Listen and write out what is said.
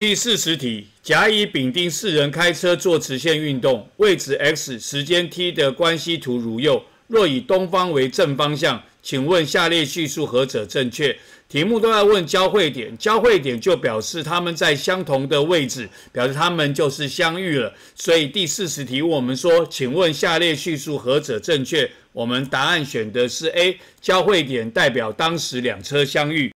第40题，甲、乙、丙、丁4人开车做直线运动，位置 x、时间 t 的关系图如右。若以东方为正方向，请问下列叙述何者正确？题目都在问交汇点，交汇点就表示他们在相同的位置，表示他们就是相遇了。所以第40题我们说，请问下列叙述何者正确？我们答案选的是 A， 交汇点代表当时两车相遇。